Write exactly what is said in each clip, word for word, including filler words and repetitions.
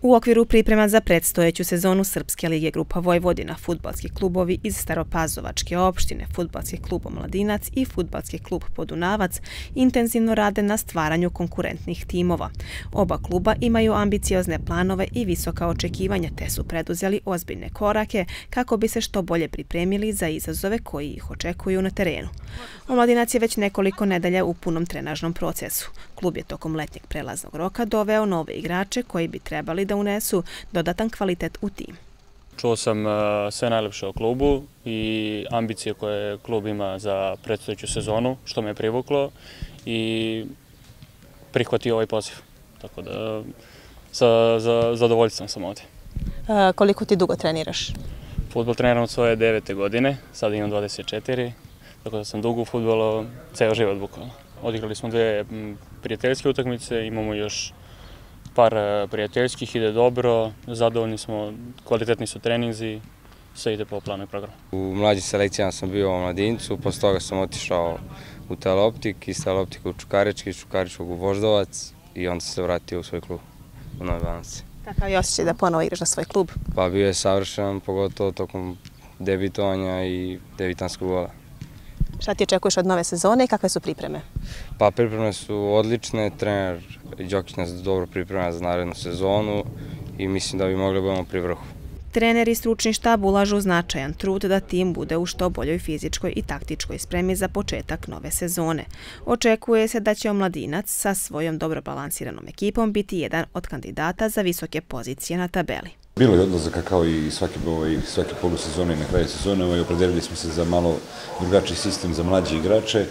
U okviru priprema za predstojeću sezonu Srpske lige Grupa Vojvodina, fudbalski klubovi iz Staropazovačke opštine, fudbalski klub Omladinac i fudbalski klub Podunavac intenzivno rade na stvaranju konkurentnih timova. Oba kluba imaju ambiciozne planove i visoka očekivanja, te su preduzeli ozbiljne korake kako bi se što bolje pripremili za izazove koji ih očekuju na terenu. Omladinac je već nekoliko nedelja u punom trenažnom procesu. Klub je tokom letnjeg prelaznog roka doveo nove igrače koji bi trebali da unesu dodatan kvalitet u tim. Čuo sam sve najlepše o klubu i ambicije koje klub ima za predstojeću sezonu, što me je privuklo i prihvatio ovaj poziv. Tako da sa zadovoljstvom sam ovdje. Koliko ti dugo treniraš? Fudbal treniram od svoje devete godine, sad imam dvadeset četiri, tako da sam dugo u fudbalu, ceo život bukvalno. Odigrali smo dve prijateljske utakmice, imamo još par prijateljskih, ide dobro, zadovoljni smo, kvalitetni su treninzi, sve ide po planu i programu. U mlađim selekcijama sam bio u Omladincu, posle toga sam otišao u Teleoptik, iz Teleoptika u Čukarički, iz Čukaričkog u Voždovac i onda sam se vratio u svoj klub u Novoj Banci. Kakav je osjećaj da ponovo igraš za svoj klub? Pa bio je savršen, pogotovo tokom debitovanja i debitanskog gola. Šta ti očekuješ od nove sezone i kakve su pripreme? Pa pripreme su odlične, trener Đokić nas dobro priprema za narednu sezonu i mislim da bi mogli da budemo pri vrhu. Trener i stručni štab ulažu značajan trud da tim bude u što boljoj fizičkoj i taktičkoj spremi za početak nove sezone. Očekuje se da će Omladinac sa svojom dobro balansiranom ekipom biti jedan od kandidata za visoke pozicije na tabeli. Bilo je odlazaka kao i svake polusezone i na kraju sezone. Opredelili smo se za malo drugačiji sistem za mlađe igrače.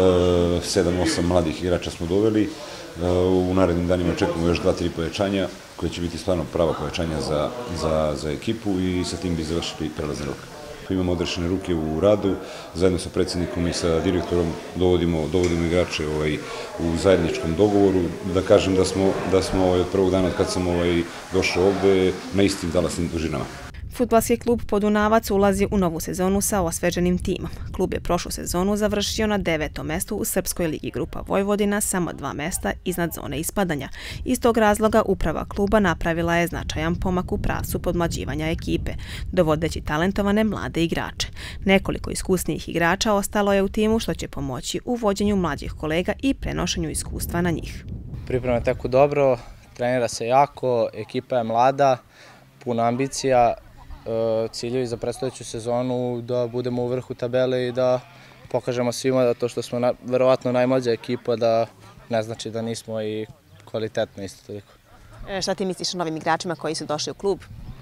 sedam osam mladih igrača smo doveli. U narednim danima očekujemo još dva tri pojačanja koje će biti stvarno prava pojačanja za ekipu i sa tim bi završili prelazni rok. Imamo odrešene ruke u radu, zajedno sa predsjednikom i sa direktorom dovodimo igrače u zajedničkom dogovoru. Da kažem da smo od prvog dana od kad sam došao ovde na istim talasnim dužinama. Fudbalski klub Podunavac ulazi u novu sezonu sa osveženim timom. Klub je prošlu sezonu završio na devetom mestu u Srpskoj ligi Grupa Vojvodina, samo dva mesta iznad zone ispadanja. Iz tog razloga uprava kluba napravila je značajan pomak u pravcu podmlađivanja ekipe, dovodeći talentovane mlade igrače. Nekoliko iskusnijih igrača ostalo je u timu, što će pomoći u vođenju mlađih kolega i prenošenju iskustva na njih. Priprema teku dobro, trenira se jako, ekipa je mlada, puna ambicija. Ciljevi za predstojeću sezonu da budemo u vrhu tabele i da pokažemo svima da to što smo verovatno najmlađa ekipa da ne znači da nismo i kvalitetno isto toliko. Šta ti misliš o novim igračima koji su došli u klub?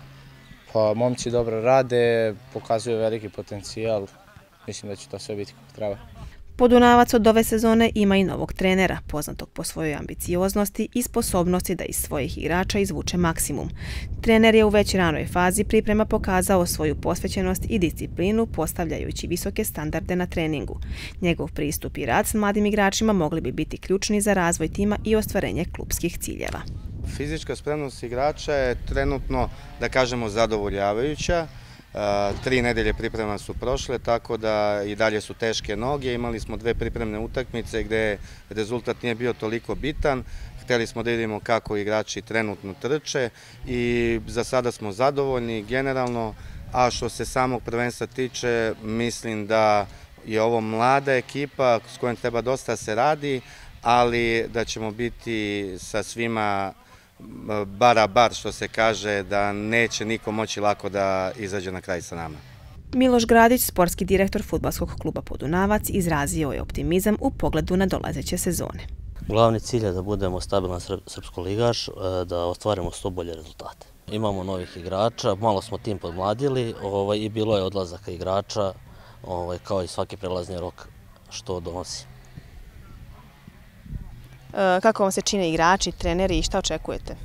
Pa momci dobro rade, pokazuju veliki potencijal, mislim da će to sve biti kako treba. Podunavac od ove sezone ima i novog trenera, poznatog po svojoj ambicioznosti i sposobnosti da iz svojih igrača izvuče maksimum. Trener je u već ranoj fazi priprema pokazao svoju posvećenost i disciplinu, postavljajući visoke standarde na treningu. Njegov pristup i rad s mladim igračima mogli bi biti ključni za razvoj tima i ostvarenje klupskih ciljeva. Fizička spremnost igrača je trenutno, da kažemo, zadovoljavajuća. Tri nedelje priprema su prošle, tako da i dalje su teške noge. Imali smo dve pripremne utakmice gde rezultat nije bio toliko bitan. Hteli smo da vidimo kako igrači trenutno trče i za sada smo zadovoljni generalno. A što se samog prvenstva tiče, mislim da je ovo mlada ekipa s kojom treba dosta se radi, ali da ćemo biti sa svima bara bar, što se kaže, da neće niko moći lako da izađe na kraj sa nama. Miloš Gradić, sportski direktor fudbalskog kluba Podunavac, izrazio je optimizam u pogledu na dolazeće sezone. Glavni cilj je da budemo stabilan srpskoligaš, da ostvarimo što bolje rezultate. Imamo novih igrača, malo smo tim podmladili i bilo je odlazaka igrača, kao i svaki prelazni rok što donosi. Kako vam se čine igrači, treneri i šta očekujete?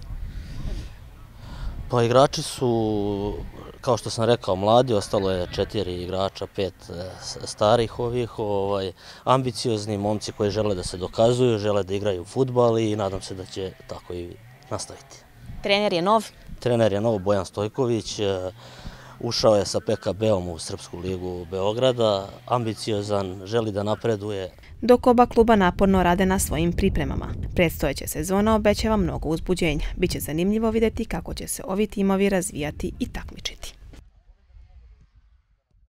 Pa igrači su, kao što sam rekao, mladi, ostalo je četiri igrača, pet starih ovih, ambiciozni momci koji žele da se dokazuju, žele da igraju fudbal i nadam se da će tako i nastaviti. Trener je nov? Trener je nov, Bojan Stojković, Ušao je sa P K B-om u Srpsku ligu Beograda, ambiciozan, želi da napreduje. Dok oba kluba naporno rade na svojim pripremama. Predstojeća sezona obećava mnogo uzbuđenja. Biće zanimljivo vidjeti kako će se ovi timovi razvijati i takmičiti.